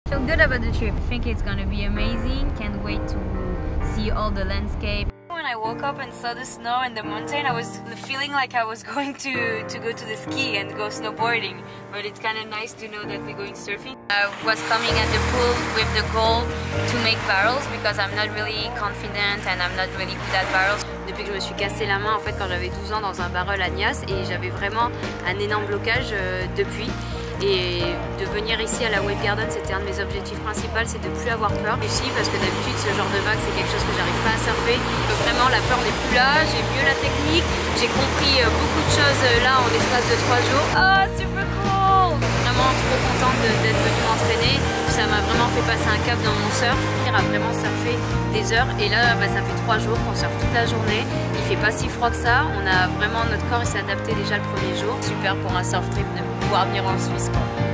Feel good about the trip. I think it's gonna be amazing. Can't wait to see all the landscape. When I woke up and saw the snow and the mountain, I was feeling like I was going to go to the ski and go snowboarding. But it's kind of nice to know that we're going surfing. I was coming at the pool with the goal to make barrels because I'm not really confident and I'm not really good at barrels. Depuis que je me suis cassé la main en fait quand j'avais 12 ans dans un barrel à Nias, et j'avais vraiment un énorme blocage depuis. Et de venir ici à la Wave Garden, c'était un de mes objectifs principaux, c'est de ne plus avoir peur ici, parce que d'habitude ce genre de vague c'est quelque chose que j'arrive pas à surfer. Donc vraiment la peur n'est plus là, j'ai mieux la technique, j'ai compris beaucoup de choses là en l'espace de 3 jours. Oh super cool! Vraiment trop contente d'être venue m'entraîner, ça m'a vraiment fait passer un cap dans mon surf, à vraiment surfer des heures, et là ça fait 3 jours qu'on surfe toute la journée, il fait pas si froid que ça, on a vraiment notre corps il s'est adapté déjà le premier jour. Super pour un surf trip de pouvoir venir en Suisse quoi.